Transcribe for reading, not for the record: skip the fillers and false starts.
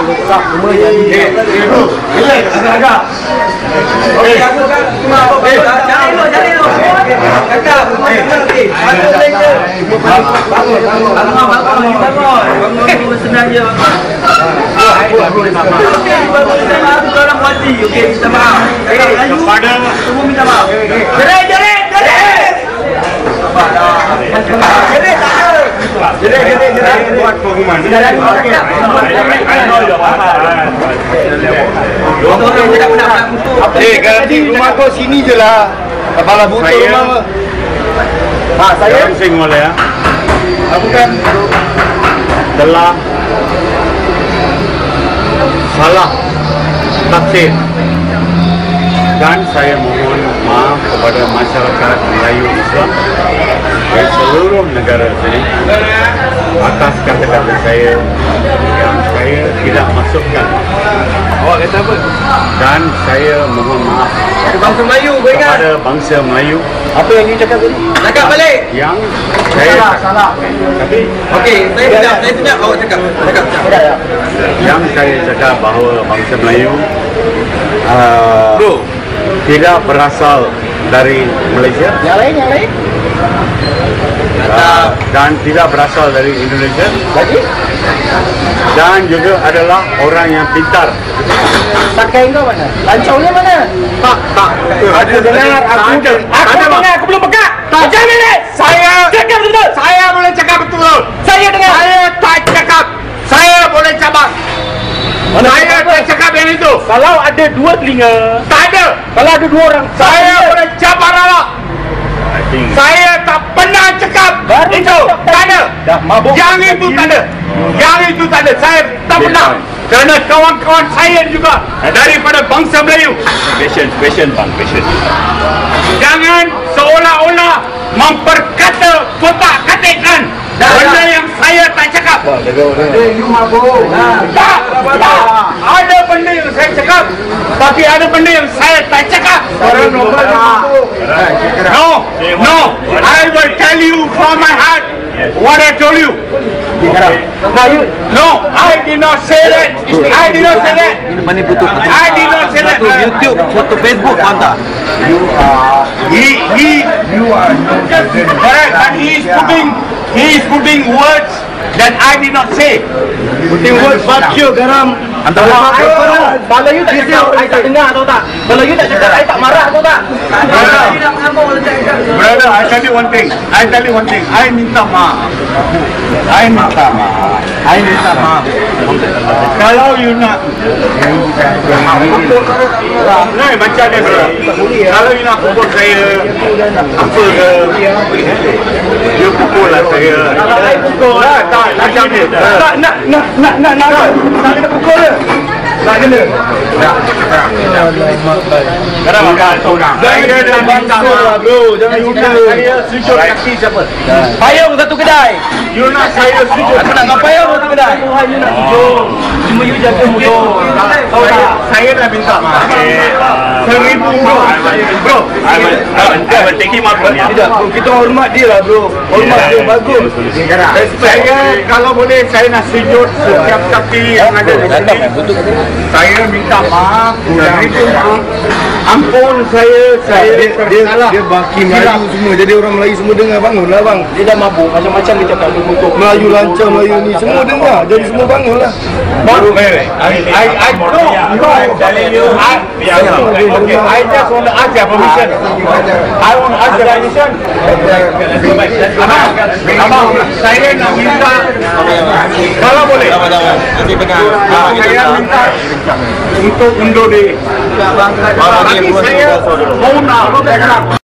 Tak, semua jadi. Relax, agak. Okey, aku kan cuma cari lu. Kakak, okey. Bangun. Senang je. Orang wajib. Okey, minta maaf. Kepada semua minta maaf. Jerit. Jerit. Buat pengumuman. Garanti rumah kau sini je lah. Kepala butuh rumah. Saya sing boleh ya. Aku kan telah salah tafsir dan saya mohon maaf kepada masyarakat Melayu Islam di seluruh negara ini atas kata-kata saya yang saya tidak masukkan. Awak kata apa? Dan saya mohon maaf bangsa Melayu, kepada bangsa Melayu. Apa yang you cakap tadi? Cakap balik. Yang saya salah. Tapi okey, saya tidak awak cakap. Yang saya cakap bahawa bangsa Melayu tidak berasal dari Malaysia. Yang lain. Dan tidak berasal dari Indonesia. Lagi? Dan juga adalah orang yang pintar. Pakai kau mana? Lancaunya mana? Tak. Aku dengar, aku belum pegang. Macam ni. Saya cakap betul. Saya boleh cakap betul. Saya dengar. Saya tak cakap. Saya boleh cabang. Saya tak cakap yang itu. Kalau ada dua telinga. Tak ada. Kalau ada dua orang. Saya boleh cabar awak. Saya tak pernah cakap itu. Tak ada. Yang itu tak ada. Saya tak pernah. Kerana kawan-kawan saya juga daripada bangsa Melayu. Question bang. Jangan seolah-olah memperkata kotak-katikkan benda yang saya tak cakap. Tak. Ada benda yang saya cakap, tapi ada benda yang saya tak cakap. No. I will tell you from my heart what I told you. No, I did not say that. YouTube, foto Facebook anda. You are correct, but he is putting words that I did not say. Putting words fuck you, garam. Kalau you tak cakap, I tak dengar atau tak? Kalau you tak cakap, I tak marah atau tak? Brother, I tell you one thing. I minta maaf. Kalau you nak macam ni, kalau you nak pukul saya apa ke, you pukul lah saya. Pukul lah, tak macam ni. Tak kena pukul dia. Tak kena. Kenapa makan seorang? Saya dah minta maaf bro. Jangan lupa saya sujud kaki siapa? Payung satu kedai. You nak saya sujud? Aku nak payung satu kedai. You nak sujud. Cuma you jaga mulut. Tahu tak? Saya dah minta maaf. 1000 bro. I will take him out from here. Tidak, kita hormat dia lah bro. Hormat dia bagus. Saya kalau boleh saya nak sujud setiap kaki yang ada di sini. Saya minta maaf. Ampun saya tersalah. Dia baki Melayu semua. Jadi orang Melayu semua dengar, bangunlah bang. Dia dah mabuk macam-macam dia cakap untuk Melayu lancar, Melayu ni semua dengar. Jadi semua bangunlah. Baru I telling you. Okay, I just want to ask your permission. I want to ask your permission. Abang, saya nak minta kalau boleh. Saya minta untuk undur diri. Bagi saya mau nak